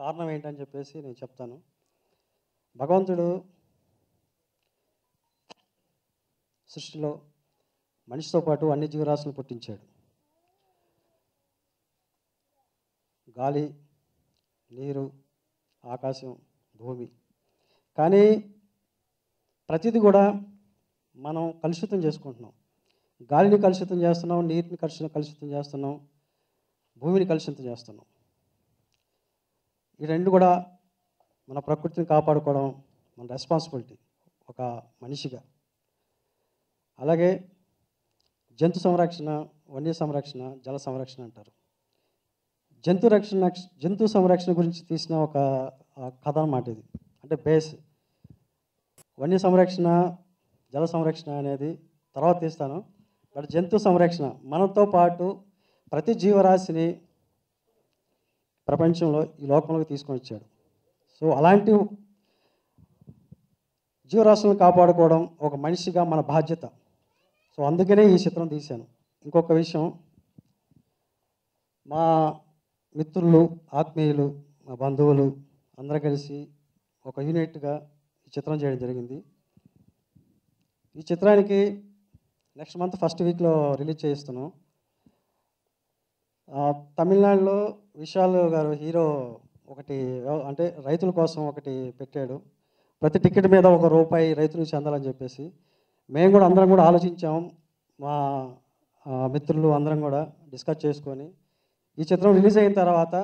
కారణం ఏంటని చెప్పేసి నేను చెప్తాను. భగవంతుడు సృష్టిలో మనిషితో పాటు అన్ని జీవరాశులను పుట్టించాడు. గాలి, నీరు, ఆకాశం, భూమి. కానీ ప్రతిదీ కూడా మనం కలుషితం చేసుకుంటున్నాం. గాలిని కలుషితం చేస్తున్నాం, నీటిని కలుషితం చేస్తున్నాం, భూమిని కలుషితం చేస్తున్నాం. ఈ రెండు కూడా మన ప్రకృతిని కాపాడుకోవడం మన రెస్పాన్సిబిలిటీ ఒక మనిషిగా. అలాగే జంతు సంరక్షణ, వన్య సంరక్షణ, జల సంరక్షణ అంటారు. జంతు సంరక్షణ గురించి తీసిన ఒక కథ అన్నమాట ఇది. అంటే బేస్. వన్య సంరక్షణ, జల సంరక్షణ అనేది తర్వాత తీస్తాను. బట్ జంతు సంరక్షణ మనతో పాటు ప్రతి జీవరాశిని ప్రపంచంలో ఈ లోకంలోకి తీసుకొని వచ్చాడు. సో అలాంటి జీవరాశులను కాపాడుకోవడం ఒక మనిషిగా మన బాధ్యత. సో అందుకనే ఈ చిత్రం తీశాను. ఇంకొక విషయం, మా మిత్రులు, ఆత్మీయులు, మా బంధువులు అందరూ కలిసి ఒక యూనిట్గా ఈ చిత్రం చేయడం జరిగింది. ఈ చిత్రానికి నెక్స్ట్ మంత్ ఫస్ట్ వీక్లో రిలీజ్ చేయిస్తున్నాం. తమిళనాడులో విశాల్ గారు హీరో ఒకటి అంటే రైతుల కోసం ఒకటి పెట్టాడు. ప్రతి టికెట్ మీద ₹1 రైతులకు చెందాలని చెప్పేసి మేము కూడా అందరం కూడా ఆలోచించాం. మా మిత్రులు అందరం కూడా డిస్కస్ చేసుకొని ఈ చిత్రం రిలీజ్ అయిన తర్వాత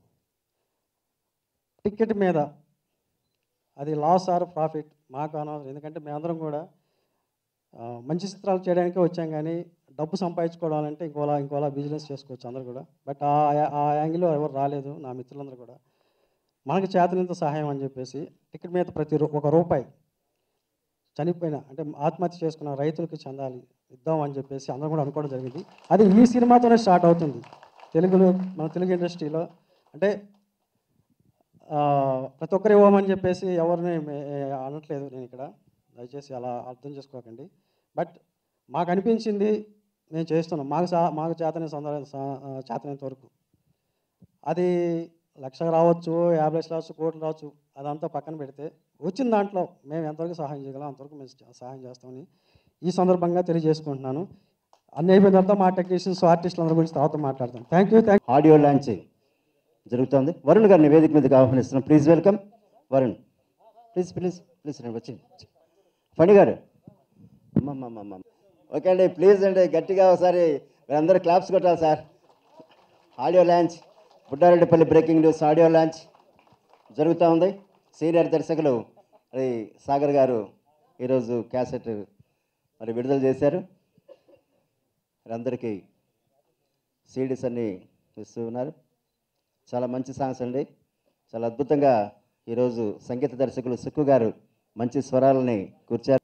టికెట్ మీద అది లాస్ ఆర్ ప్రాఫిట్ మాకు అనవసరం. ఎందుకంటే మేమందరం కూడా మంచి చిత్రాలు చేయడానికే వచ్చాం, కానీ డబ్బు సంపాదించుకోవాలంటే ఇంకోలా బిజినెస్ చేసుకోవచ్చు అందరూ కూడా. బట్ ఆ యాంగిల్లో ఎవరు రాలేదు, నా మిత్రులందరూ కూడా. మనకు చేతనంత సహాయం అని చెప్పేసి టికెట్ మీద ప్రతి ₹1 చనిపోయిన అంటే ఆత్మహత్య చేసుకున్న రైతులకు చెందాలి, ఇద్దాం అని చెప్పేసి అందరం కూడా అనుకోవడం జరిగింది. అది ఈ సినిమాతోనే స్టార్ట్ అవుతుంది మన తెలుగు ఇండస్ట్రీలో. అంటే ప్రతి ఒక్కరు ఇవ్వమని చెప్పేసి ఎవరిని అనట్లేదు నేను ఇక్కడ, దయచేసి అలా అర్థం చేసుకోకండి. బట్ మాకు అనిపించింది మేము చేస్తున్నాం, మాకు చేతనంత వరకు. అది 1,00,000 రావచ్చు, 50 లక్షలు రావచ్చు, కోట్లు రావచ్చు, అదంతా పక్కన పెడితే వచ్చిన దాంట్లో మేము ఎంతవరకు సహాయం చేయగలం అంతవరకు మేము సహాయం చేస్తామని ఈ సందర్భంగా తెలియజేసుకుంటున్నాను. అన్ని అయిపోయిన తర్వాత మా టెక్నీషియన్స్, ఆర్టిస్టులు అందరి గురించి తర్వాత మాట్లాడతాం. Thank you. ఆడియో లాంచ్ జరుగుతుంది. వరుణ్ గారిని వేదిక మీదకి ఆహ్వానిస్తున్నాం. Please welcome Varun. ప్లీజ్ వచ్చి ఫణి గారు. ఓకే అండి, ప్లీజ్ అండి, గట్టిగా ఒకసారి మీరందరూ క్లాప్స్ కొట్టాలి sir. Audio launch, Buddareddypalli breaking news audio launch జరుగుతూ ఉంది. సీనియర్ దర్శకులు మరి సాగర్ గారు ఈరోజు క్యాసెట్ మరి విడుదల చేశారు. అందరికీ సీడీస్ అన్నీ ఇస్తూ ఉన్నారు. చాలా మంచి సాంగ్స్ అండి. చాలా అద్భుతంగా ఈరోజు సంగీత దర్శకులు సుక్కు గారు మంచి స్వరాలని కూర్చారు.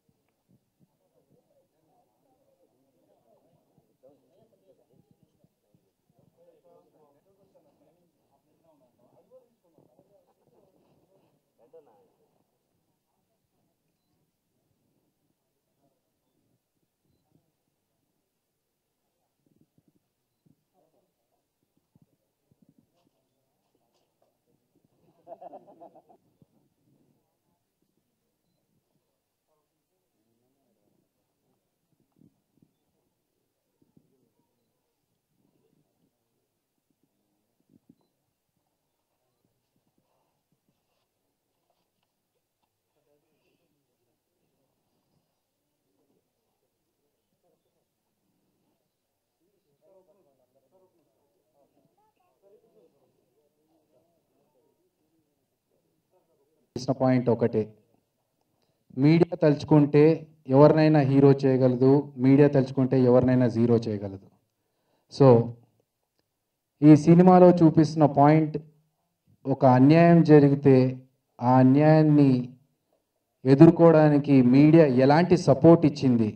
పాయింట్ ఒకటే, మీడియా తలుచుకుంటే ఎవరినైనా హీరో చేయగలదు, మీడియా తలుచుకుంటే ఎవరినైనా జీరో చేయగలదు. సో ఈ సినిమాలో చూపిస్తున్న పాయింట్, ఒక అన్యాయం జరిగితే ఆ అన్యాయాన్ని ఎదుర్కోవడానికి మీడియా ఎలాంటి సపోర్ట్ ఇచ్చింది,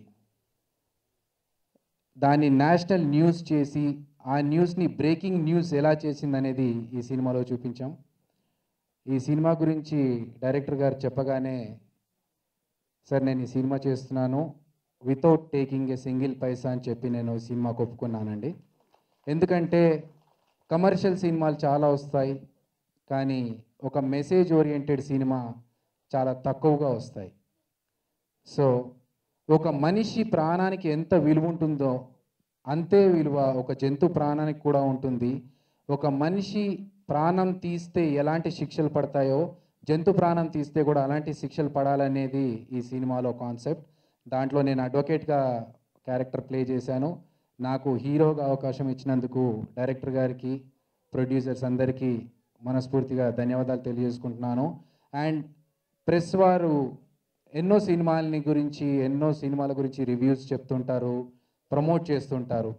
దాన్ని నేషనల్ న్యూస్ చేసి ఆ న్యూస్ని బ్రేకింగ్ న్యూస్ ఎలా చేసిందనేది ఈ సినిమాలో చూపించాం. ఈ సినిమా గురించి డైరెక్టర్ గారు చెప్పగానే, సార్ నేను ఈ సినిమా చేస్తున్నాను without taking a single paisa అని చెప్పి నేను ఈ సినిమాకు ఒప్పుకున్నానండి. ఎందుకంటే కమర్షియల్ సినిమాలు చాలా వస్తాయి, కానీ ఒక మెసేజ్ ఓరియంటెడ్ సినిమా చాలా తక్కువగా వస్తాయి. సో ఒక మనిషి ప్రాణానికి ఎంత విలువ ఉంటుందో అంతే విలువ ఒక జంతు ప్రాణానికి కూడా ఉంటుంది. ఒక మనిషి ప్రాణం తీస్తే ఎలాంటి శిక్షలు పడతాయో జంతు ప్రాణం తీస్తే కూడా అలాంటి శిక్షలు పడాలనేది ఈ సినిమాలో కాన్సెప్ట్. దాంట్లో నేను అడ్వకేట్గా క్యారెక్టర్ ప్లే చేశాను. నాకు హీరోగా అవకాశం ఇచ్చినందుకు డైరెక్టర్ గారికి, ప్రొడ్యూసర్స్ అందరికీ మనస్ఫూర్తిగా ధన్యవాదాలు తెలియజేసుకుంటున్నాను. అండ్ ప్రెస్ వారు ఎన్నో సినిమాల గురించి రివ్యూస్ చెప్తుంటారు, ప్రమోట్ చేస్తుంటారు.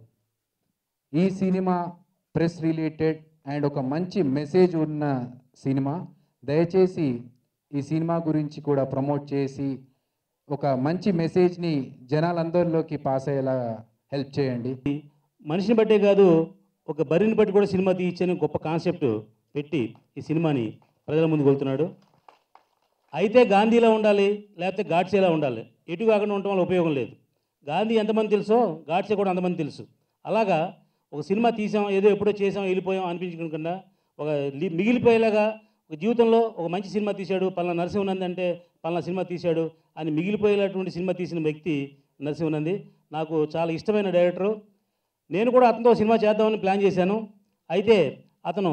ఈ సినిమా ప్రెస్ రిలేటెడ్ అండ్ ఒక మంచి మెసేజ్ ఉన్న సినిమా. దయచేసి ఈ సినిమా గురించి కూడా ప్రమోట్ చేసి ఒక మంచి మెసేజ్ని జనాలందరిలోకి పాస్ అయ్యేలా హెల్ప్ చేయండి. మనిషిని బట్టే కాదు, ఒక బరిని బట్టి కూడా సినిమా తీయించని గొప్ప కాన్సెప్ట్ పెట్టి ఈ సినిమాని ప్రజల ముందుకు వెళ్తున్నాడు. అయితే గాంధీలా ఉండాలి, లేకపోతే గాడ్సేలా ఉండాలి. ఎటు కాకుండా ఉండటం వల్ల ఉపయోగం లేదు. గాంధీ ఎంతమంది తెలుసో గాడ్సే కూడా అంతమంది తెలుసు. అలాగా ఒక సినిమా తీసాం, ఏదో ఎప్పుడో చేసాం, వెళ్ళిపోయాం అనిపించకుండా ఒక మిగిలిపోయేలాగా ఒక జీవితంలో ఒక మంచి సినిమా తీశాడు, పలానా నరసింహనంది అంటే పలానా సినిమా తీశాడు అని మిగిలిపోయేటటువంటి సినిమా తీసిన వ్యక్తి నరసింహనంది. నాకు చాలా ఇష్టమైన డైరెక్టరు. నేను కూడా అతనితో సినిమా చేద్దామని ప్లాన్ చేశాను. అయితే అతను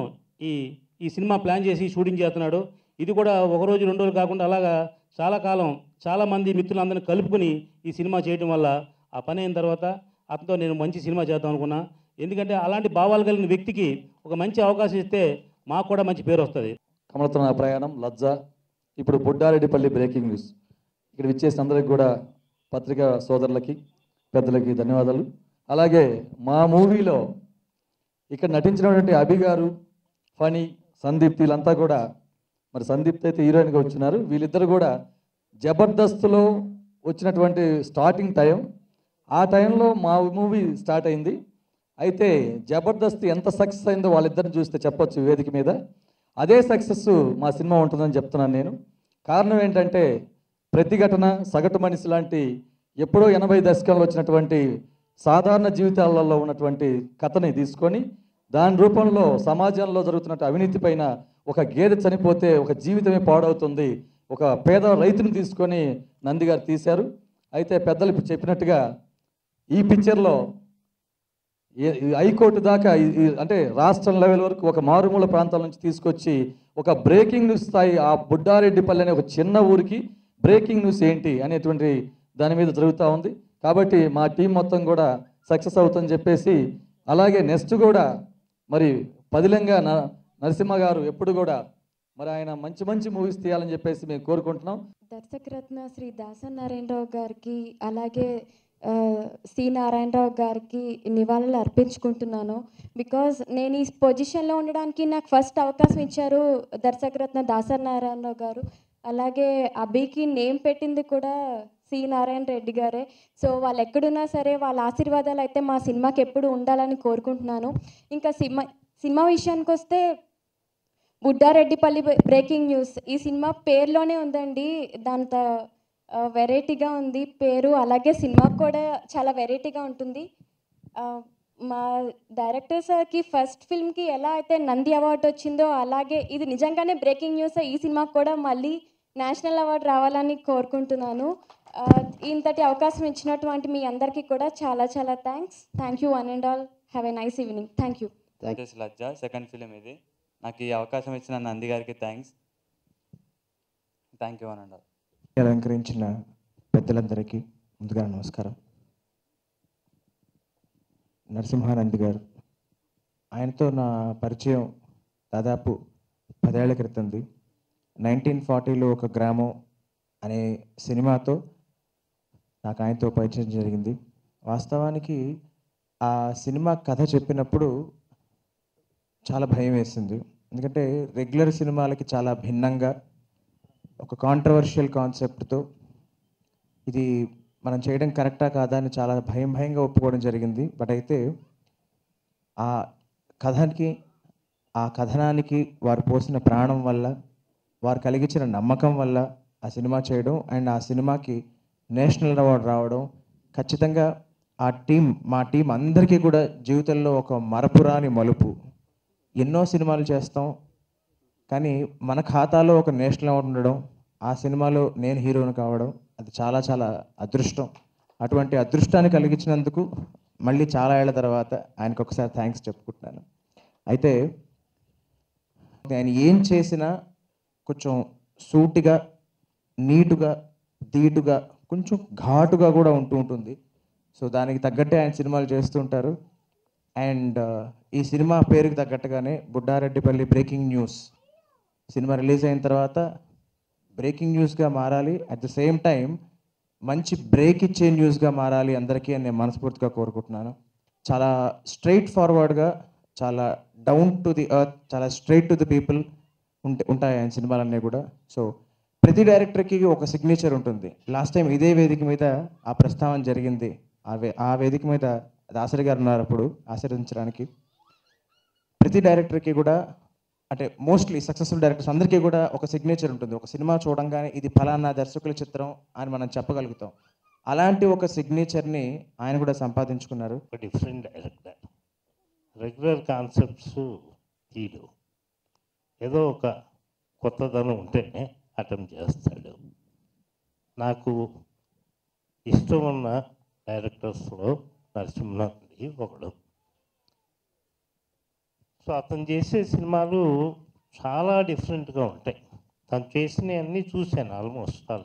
ఈ సినిమా ప్లాన్ చేసి షూటింగ్ చేస్తున్నాడు. ఇది కూడా ఒక రోజు 2 రోజులు కాకుండా అలాగా చాలా కాలం చాలామంది మిత్రులందరినీ కలుపుకొని ఈ సినిమా చేయడం వల్ల ఆ పని అయిన తర్వాత అతనితో నేను మంచి సినిమా చేద్దాం అనుకున్నా. ఎందుకంటే అలాంటి భావాలు కలిగిన వ్యక్తికి ఒక మంచి అవకాశం ఇస్తే మాకు కూడా మంచి పేరు వస్తుంది. కమలతో నా ప్రయాణం లజ్జ. ఇప్పుడు బుడ్డారెడ్డిపల్లి బ్రేకింగ్ న్యూస్. ఇక్కడ విచ్చేసిన అందరికి కూడా పత్రికా సోదరులకి పెద్దలకి ధన్యవాదాలు. అలాగే మా మూవీలో ఇక్కడ నటించినటువంటి అభి గారు, ఫణి, సందీప్ వీళ్ళంతా కూడా, మరి సందీప్ అయితే హీరోయిన్గా వచ్చినారు. వీళ్ళిద్దరు కూడా జబర్దస్త్లో వచ్చినటువంటి స్టార్టింగ్ టైం, ఆ టైంలో మా మూవీ స్టార్ట్ అయింది. అయితే జబర్దస్త్ ఎంత సక్సెస్ అయిందో వాళ్ళిద్దరిని చూస్తే చెప్పొచ్చు వేదిక మీద. అదే సక్సెస్ మా సినిమా ఉంటుందని చెప్తున్నాను నేను. కారణం ఏంటంటే ప్రతిఘటన, సగటు మనిషి లాంటి ఎప్పుడో 80 దశకంలో వచ్చినటువంటి సాధారణ జీవితాలలో ఉన్నటువంటి కథని తీసుకొని దాని రూపంలో సమాజంలో జరుగుతున్న అవినీతి పైన, ఒక గేదె చనిపోతే ఒక జీవితమే పాడవుతుంది, ఒక పేద రైతుని తీసుకొని నంది గారు తీశారు. అయితే పెద్దలు ఇప్పుడు చెప్పినట్టుగా ఈ పిక్చర్లో హైకోర్టు దాకా అంటే రాష్ట్రం లెవెల్ వరకు ఒక మారుమూల ప్రాంతాల నుంచి తీసుకొచ్చి ఒక బ్రేకింగ్ న్యూస్ స్థాయి ఆ బుడ్డారెడ్డిపల్లి అనే ఒక చిన్న ఊరికి బ్రేకింగ్ న్యూస్ ఏంటి అనేటువంటి దాని మీద జరుగుతూ ఉంది. కాబట్టి మా టీం మొత్తం కూడా సక్సెస్ అవుతుందని చెప్పేసి, అలాగే నెక్స్ట్ కూడా మరి పదిలంగా నరసింహ గారు ఎప్పుడు కూడా మరి ఆయన మంచి మంచి మూవీస్ తీయాలని చెప్పేసి మేము కోరుకుంటున్నాం. దర్శకరత్న శ్రీ దాసనారాయణరావు గారికి అలాగే సి నారాయణరావు గారికి నివాళులు అర్పించుకుంటున్నాను. బికాజ్ నేను ఈ పొజిషన్లో ఉండడానికి నాకు ఫస్ట్ అవకాశం ఇచ్చారు దర్శకరత్న దాసనారాయణరావు గారు. అలాగే అభికి నేమ్ పెట్టింది కూడా సి నారాయణ రెడ్డి గారే. సో వాళ్ళు ఎక్కడున్నా సరే వాళ్ళ ఆశీర్వాదాలు అయితే మా సినిమాకి ఎప్పుడు ఉండాలని కోరుకుంటున్నాను. ఇంకా సినిమా విషయానికి వస్తే బుడ్డారెడ్డిపల్లి బ్రేకింగ్ న్యూస్ ఈ సినిమా పేరులోనే ఉందండి. దాంతో వెరైటీగా ఉంది పేరు, అలాగే సినిమా కూడా చాలా వెరైటీగా ఉంటుంది. మా డైరెక్టర్ సార్కి ఫస్ట్ ఫిల్మ్కి ఎలా అయితే నంది అవార్డు వచ్చిందో అలాగే ఇది నిజంగానే బ్రేకింగ్ న్యూస్. ఈ సినిమాకి కూడా మళ్ళీ నేషనల్ అవార్డు రావాలని కోరుకుంటున్నాను. ఇంతటి అవకాశం ఇచ్చినటువంటి మీ అందరికీ కూడా చాలా చాలా thank you one and all. Have a nice evening. Thank you. Lajja second film ఇది. నాకు ఈ అవకాశం ఇచ్చిన నంది గారికి thank you one and all. అలంకరించిన పెద్దలందరికీ ముందుగా నమస్కారం. నరసింహానంద్ గారు, ఆయనతో నా పరిచయం దాదాపు 10 ఏళ్ల క్రితంది. 1940లో ఒక గ్రామం అనే సినిమాతో నాకు ఆయనతో పరిచయం జరిగింది. వాస్తవానికి ఆ సినిమా కథ చెప్పినప్పుడు చాలా భయం వేసింది. ఎందుకంటే రెగ్యులర్ సినిమాలకి చాలా భిన్నంగా ఒక కాంట్రవర్షియల్ కాన్సెప్ట్తో ఇది మనం చేయడం కరెక్టా కాదా అని చాలా భయంగా ఒప్పుకోవడం జరిగింది. బట్ అయితే ఆ కథకి, ఆ కథనానికి వారు పోసిన ప్రాణం వల్ల, వారు కలిగించిన నమ్మకం వల్ల ఆ సినిమా చేయడం అండ్ ఆ సినిమాకి నేషనల్ అవార్డు రావడం ఖచ్చితంగా మా టీం అందరికీ కూడా జీవితంలో ఒక మరపురాని మలుపు. ఎన్నో సినిమాలు చేస్తాం, కానీ మన ఖాతాలో ఒక నేషనల్ అవార్డు ఉండడం, ఆ సినిమాలో నేను హీరోని కావడం, అది చాలా చాలా అదృష్టం. అటువంటి అదృష్టాన్ని కలిగించినందుకు మళ్ళీ చాలా ఏళ్ల తర్వాత ఆయనకు ఒకసారి థ్యాంక్స్ చెప్పుకుంటున్నాను. అయితే ఆయన ఏం చేసినా కొంచెం సూటిగా, నీటుగా, ధీటుగా, కొంచెం ఘాటుగా కూడా ఉంటుంది. సో దానికి తగ్గట్టే ఆయన సినిమాలు చేస్తూ ఉంటారు. అండ్ ఈ సినిమా పేరుకి తగ్గట్టుగానే బుడ్డారెడ్డిపల్లి బ్రేకింగ్ న్యూస్ సినిమా రిలీజ్ అయిన తర్వాత బ్రేకింగ్ న్యూస్గా మారాలి, అట్ ద సేమ్ టైం మంచి బ్రేక్ ఇచ్చే న్యూస్గా మారాలి అందరికీ అని నేను మనస్ఫూర్తిగా కోరుకుంటున్నాను. చాలా స్ట్రైట్ ఫార్వర్డ్గా, చాలా డౌన్ టు ది ఎర్త్, చాలా స్ట్రైట్ టు ది పీపుల్ ఉంటాయి ఆయన సినిమాలన్నీ కూడా. సో ప్రతి డైరెక్టర్కి ఒక సిగ్నేచర్ ఉంటుంది. లాస్ట్ టైం ఇదే వేదిక మీద ఆ ప్రస్తావన జరిగింది. ఆ వేదిక మీద దాసరి గారు ఉన్నారు అప్పుడు ఆశీర్వదించడానికి. ప్రతి డైరెక్టర్కి కూడా, అంటే మోస్ట్లీ సక్సెస్ఫుల్ డైరెక్టర్స్ అందరికీ కూడా ఒక సిగ్నేచర్ ఉంటుంది. ఒక సినిమా చూడంగానే ఇది ఫలానా దర్శకుల చిత్రం అని మనం చెప్పగలుగుతాం. అలాంటి ఒక సిగ్నేచర్ని ఆయన కూడా సంపాదించుకున్నారు. ఒక డిఫరెంట్ డైరెక్టర్, రెగ్యులర్ కాన్సెప్ట్స్ తీడు, ఏదో ఒక కొత్తదనం ఉంటేనే అటెంప్ట్ చేస్తాడు. నాకు ఇష్టం ఉన్న డైరెక్టర్స్లో నరసింహనాథ్ ఒకడు. సో అతను చేసే సినిమాలు చాలా డిఫరెంట్గా ఉంటాయి. తను చేసినవన్నీ చూశాను ఆల్మోస్ట్ ఆల్.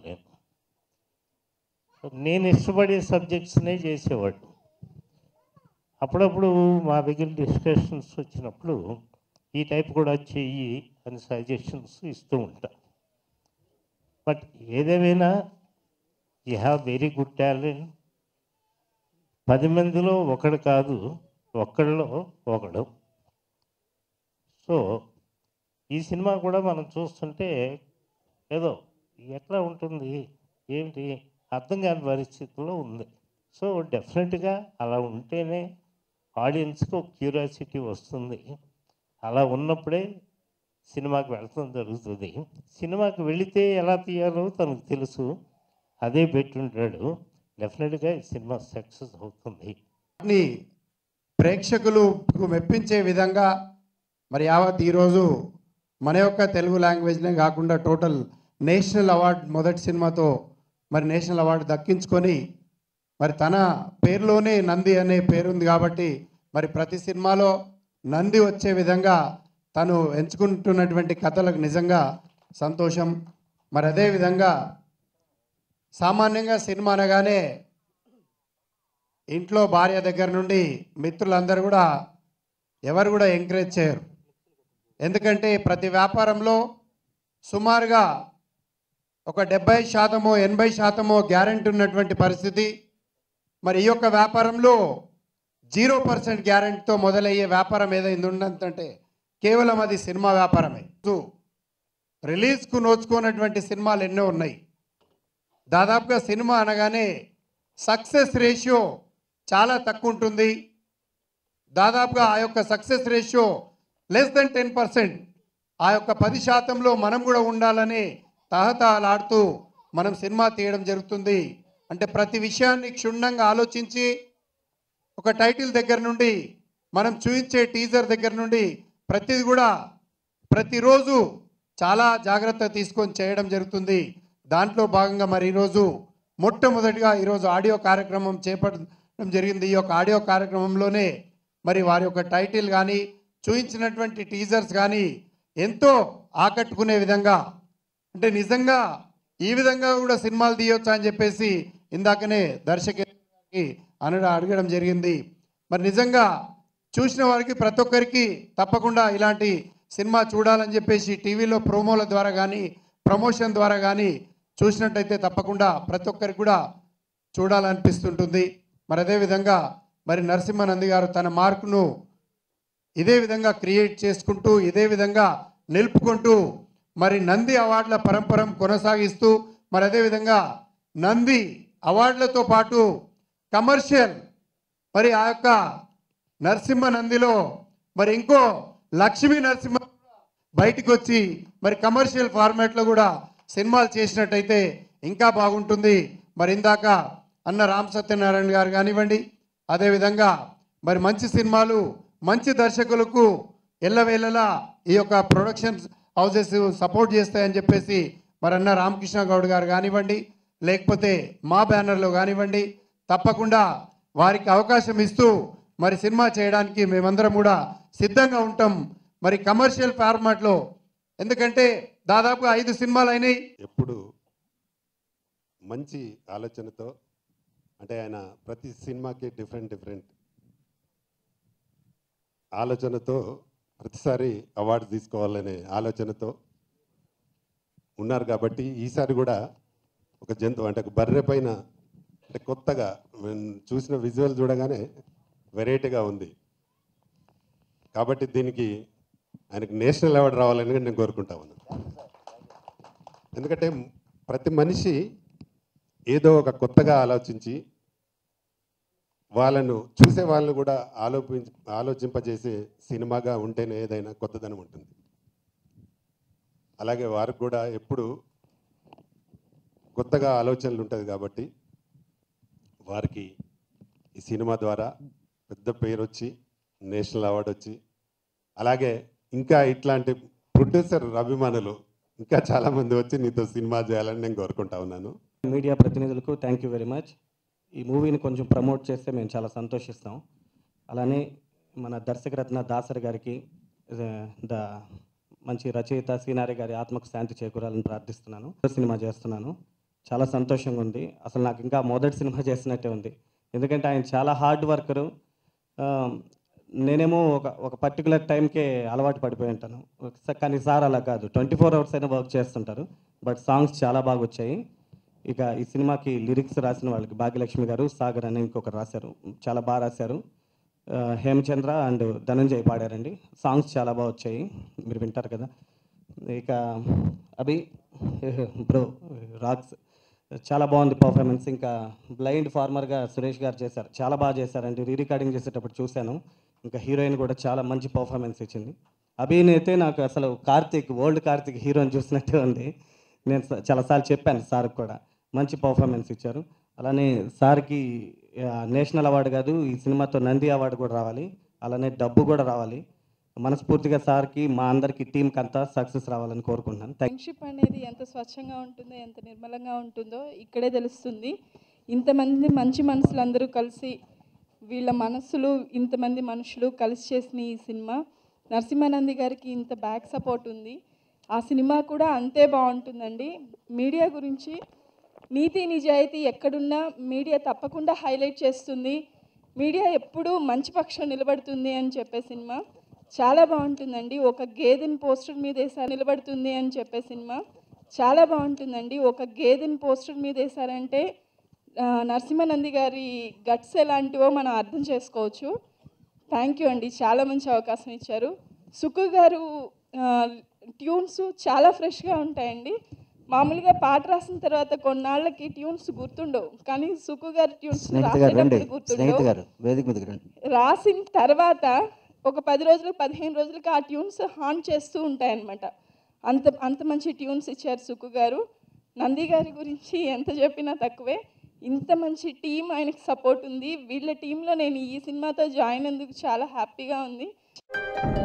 నేను ఇష్టపడే సబ్జెక్ట్స్నే చేసేవాడు. అప్పుడప్పుడు మా దగ్గర డిస్కషన్స్ వచ్చినప్పుడు ఈ టైప్ కూడా చెయ్యి అని సజెషన్స్ ఇస్తూ ఉంటాను. బట్ ఏదేమైనా you have very good talent. 10 మందిలో ఒకడు కాదు, ఒక్కడిలో ఒకడు. సో ఈ సినిమా కూడా మనం చూస్తుంటే ఏదో ఎట్లా ఉంటుంది ఏంటి అర్థం కాని పరిస్థితుల్లో ఉంది. సో డెఫినెట్గా అలా ఉంటేనే ఆడియన్స్కి ఒక క్యూరియాసిటీ వస్తుంది. అలా ఉన్నప్పుడే సినిమాకి వెళ్ళటం జరుగుతుంది. సినిమాకి వెళితే ఎలా తీయాలో తనకు తెలుసు, అదే పెట్టుంటాడు. డెఫినెట్గా ఈ సినిమా సక్సెస్ అవుతుంది. ప్రేక్షకులకు మెప్పించే విధంగా మరి యావత్ ఈరోజు మన యొక్క తెలుగు లాంగ్వేజ్నే కాకుండా టోటల్ నేషనల్ అవార్డు, మొదటి సినిమాతో మరి నేషనల్ అవార్డు దక్కించుకొని, మరి తన పేరులోనే నంది అనే పేరుంది కాబట్టి మరి ప్రతి సినిమాలో నంది వచ్చే విధంగా తను ఎంచుకుంటున్నటువంటి కథలకు నిజంగా సంతోషం. మరి అదేవిధంగా సామాన్యంగా సినిమా అనగానే ఇంట్లో భార్య దగ్గర నుండి మిత్రులందరూ కూడా ఎవరు కూడా ఎంకరేజ్ చేయరు. ఎందుకంటే ప్రతి వ్యాపారంలో సుమారుగా ఒక 70% 80% గ్యారెంటీ ఉన్నటువంటి పరిస్థితి. మరి ఈ యొక్క వ్యాపారంలో 0% గ్యారెంటీతో మొదలయ్యే వ్యాపారం ఏదైంది ఉందంటే కేవలం అది సినిమా వ్యాపారమే. రిలీజ్కు నోచుకున్నటువంటి సినిమాలు ఎన్నో ఉన్నాయి. దాదాపుగా సినిమా అనగానే సక్సెస్ రేషియో చాలా తక్కువ ఉంటుంది. దాదాపుగా ఆ యొక్క సక్సెస్ రేషియో లెస్ దెన్ 10%. ఆ యొక్క 10%లో మనం కూడా ఉండాలని తహతహలాడుతూ మనం సినిమా తీయడం జరుగుతుంది. అంటే ప్రతి విషయాన్ని క్షుణ్ణంగా ఆలోచించి ఒక టైటిల్ దగ్గర నుండి మనం చూపించే టీజర్ దగ్గర నుండి ప్రతిది కూడా ప్రతిరోజు చాలా జాగ్రత్త తీసుకొని చేయడం జరుగుతుంది. దాంట్లో భాగంగా మరి ఈరోజు మొట్టమొదటిగా ఈరోజు ఆడియో కార్యక్రమం చేపట్టడం జరిగింది. ఈ యొక్క ఆడియో కార్యక్రమంలోనే మరి వారి యొక్క టైటిల్ కానీ చూపించినటువంటి టీజర్స్ కానీ ఎంతో ఆకట్టుకునే విధంగా, అంటే నిజంగా ఈ విధంగా కూడా సినిమాలు తీయొచ్చా అని చెప్పేసి ఇందాకనే దర్శకుడికి అడగడం జరిగింది. మరి నిజంగా చూసిన వారికి ప్రతి ఒక్కరికి తప్పకుండా ఇలాంటి సినిమా చూడాలని చెప్పేసి టీవీలో ప్రోమోల ద్వారా కానీ ప్రమోషన్ ద్వారా కానీ చూసినట్టయితే తప్పకుండా ప్రతి ఒక్కరికి కూడా చూడాలనిపిస్తుంటుంది. మరి అదేవిధంగా మరి నరసింహానంది గారు తన మార్కును ఇదే విధంగా క్రియేట్ చేసుకుంటూ ఇదే విధంగా నిలుపుకుంటూ మరి నంది అవార్డుల పరంపరం కొనసాగిస్తూ మరి అదేవిధంగా నంది అవార్డులతో పాటు కమర్షియల్ మరి ఆ యొక్క నరసింహానందిలో మరి ఇంకో లక్ష్మీ నరసింహ బయటకు వచ్చి మరి కమర్షియల్ ఫార్మాట్లో కూడా సినిమాలు చేసినట్టయితే ఇంకా బాగుంటుంది. మరి ఇందాక అన్న రామ్ సత్యనారాయణ గారు కానివ్వండి, అదేవిధంగా మరి మంచి సినిమాలు మంచి దర్శకులకు ఎల్లవేళలా ఈ యొక్క ప్రొడక్షన్స్ హౌసెస్ సపోర్ట్ చేస్తాయని చెప్పేసి మరి అన్న రామకృష్ణ గౌడ్ గారు కానివ్వండి, లేకపోతే మా బ్యానర్లో కానివ్వండి, తప్పకుండా వారికి అవకాశం ఇస్తూ మరి సినిమా చేయడానికి మేమందరం కూడా సిద్ధంగా ఉంటాం. మరి కమర్షియల్ ఫార్మాట్లో, ఎందుకంటే దాదాపు 5 సినిమాలు అయినాయి. ఎప్పుడు మంచి ఆలోచనతో, అంటే ఆయన ప్రతి సినిమాకి డిఫరెంట్ ఆలోచనతో ప్రతిసారి అవార్డు తీసుకోవాలనే ఆలోచనతో ఉన్నారు. కాబట్టి ఈసారి కూడా ఒక జంతువు అంటే ఒక బర్రె పైన అంటే కొత్తగా చూసిన విజువల్ చూడగానే వెరైటీగా ఉంది. కాబట్టి దీనికి ఆయనకు నేషనల్ అవార్డు రావాలని నేను కోరుకుంటా ఉన్నాను. ఎందుకంటే ప్రతి మనిషి ఏదో ఒక కొత్తగా ఆలోచించి వాళ్ళను చూసే వాళ్ళను కూడా ఆలోచింపజేసే సినిమాగా ఉంటేనే ఏదైనా కొత్తదనం ఉంటుంది. అలాగే వారికి కూడా ఎప్పుడు కొత్తగా ఆలోచనలు ఉంటుంది. కాబట్టి వారికి ఈ సినిమా ద్వారా పెద్ద పేరు వచ్చి నేషనల్ అవార్డు వచ్చి, అలాగే ఇంకా ఇట్లాంటి ప్రొడ్యూసర్ అభిమానులు ఇంకా చాలామంది వచ్చి నీతో సినిమా చేయాలని నేను కోరుకుంటా ఉన్నాను. మీడియా ప్రతినిధులకు థ్యాంక్ యూ వెరీ మచ్. ఈ మూవీని కొంచెం ప్రమోట్ చేస్తే మేము చాలా సంతోషిస్తాం. అలానే మన దర్శకరత్న దాసరి గారికి, మంచి రచయిత సీనారి గారి ఆత్మకు శాంతి చేకూరాలని ప్రార్థిస్తున్నాను. సినిమా చేస్తున్నాను, చాలా సంతోషంగా ఉంది. అసలు నాకు ఇంకా మొదటి సినిమా చేసినట్టే ఉంది. ఎందుకంటే ఆయన చాలా హార్డ్ వర్కరు. నేనేమో ఒక పర్టికులర్ టైంకే అలవాటు పడిపోయి ఉంటాను, కానీ సార్ అలా కాదు, 24 hours అయినా వర్క్ చేస్తుంటారు. బట్ సాంగ్స్ చాలా బాగా వచ్చాయి. ఇక ఈ సినిమాకి లిరిక్స్ రాసిన వాళ్ళకి భాగ్యలక్ష్మి గారు, సాగర్ అని ఇంకొకరు రాశారు, చాలా బాగా రాశారు. హేమచంద్ర అండ్ ధనంజయ్ పాడారండి. సాంగ్స్ చాలా బాగా వచ్చాయి, మీరు వింటారు కదా. ఇక అభి బ్రో రాక్స్ చాలా బాగుంది పర్ఫార్మెన్స్. ఇంకా బ్లైండ్ ఫార్మర్గా సురేష్ గారు చేశారు, చాలా బాగా చేశారండి. రికార్డింగ్ చేసేటప్పుడు చూశాను. ఇంకా హీరోయిన్ కూడా చాలా మంచి పర్ఫార్మెన్స్ ఇచ్చింది. అభినైతే నాకు అసలు ఓల్డ్ కార్తిక్ హీరోని చూసినట్టే ఉంది. నేను చాలాసార్లు చెప్పాను సార్కి కూడా, మంచి పర్ఫార్మెన్స్ ఇచ్చారు. అలానే సార్కి నేషనల్ అవార్డు కాదు, ఈ సినిమాతో నంది అవార్డు కూడా రావాలి, అలానే డబ్బు కూడా రావాలి. మనస్ఫూర్తిగా సార్కి, మా అందరికీ టీంకి అంతా సక్సెస్ రావాలని కోరుకుంటున్నాను. ఫ్రెండ్షిప్ అనేది ఎంత స్వచ్ఛంగా ఉంటుందో, ఎంత నిర్మలంగా ఉంటుందో ఇక్కడే తెలుస్తుంది. ఇంతమంది మంచి మనసులందరూ కలిసి, వీళ్ళ మనసులు ఇంతమంది మనుషులు కలిసి చేసిన ఈ సినిమా, నరసింహానంది గారికి ఇంత బ్యాక్ సపోర్ట్ ఉంది. ఆ సినిమా కూడా అంతే బాగుంటుందండి. మీడియా గురించి, నీతి నిజాయితీ ఎక్కడున్నా మీడియా తప్పకుండా హైలైట్ చేస్తుంది. మీడియా ఎప్పుడూ మంచి పక్షం నిలబడుతుంది అని చెప్పే సినిమా చాలా బాగుంటుందండి. ఒక గేదెని పోస్టర్ మీద వేసారు నిలబడుతుంది అని చెప్పే సినిమా చాలా బాగుంటుందండి. ఒక గేదెని పోస్టర్ మీద వేసారంటే నరసింహానంది గారి గట్స్ ఎలాంటివో మనం అర్థం చేసుకోవచ్చు. థ్యాంక్ యూ అండి, చాలా మంచి అవకాశం ఇచ్చారు. సుక్కు గారు ట్యూన్స్ చాలా ఫ్రెష్గా ఉంటాయండి. మామూలుగా పాట రాసిన తర్వాత కొన్నాళ్ళకి ట్యూన్స్ గుర్తుండవు, కానీ సుక్కు గారి ట్యూన్స్ రాసిన తర్వాత ఒక 10 రోజులు 15 రోజులకి ఆ ట్యూన్స్ హాన్ చేస్తూ ఉంటాయన్నమాట. అంత మంచి ట్యూన్స్ ఇచ్చారు సుక్కు గారు. నంది గారి గురించి ఎంత చెప్పినా తక్కువే. ఇంత మంచి టీం ఆయనకి సపోర్ట్ ఉంది. వీళ్ళ టీంలో నేను ఈ సినిమాతో జాయిన్ అయ్యేందుకు చాలా హ్యాపీగా ఉంది.